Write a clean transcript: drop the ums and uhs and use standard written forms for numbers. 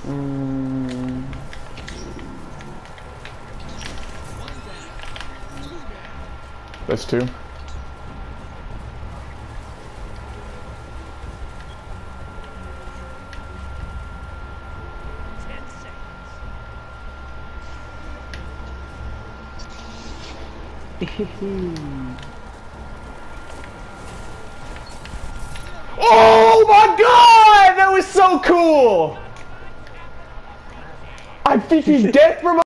That's two. Oh my god! That was so cool! I think he's dead from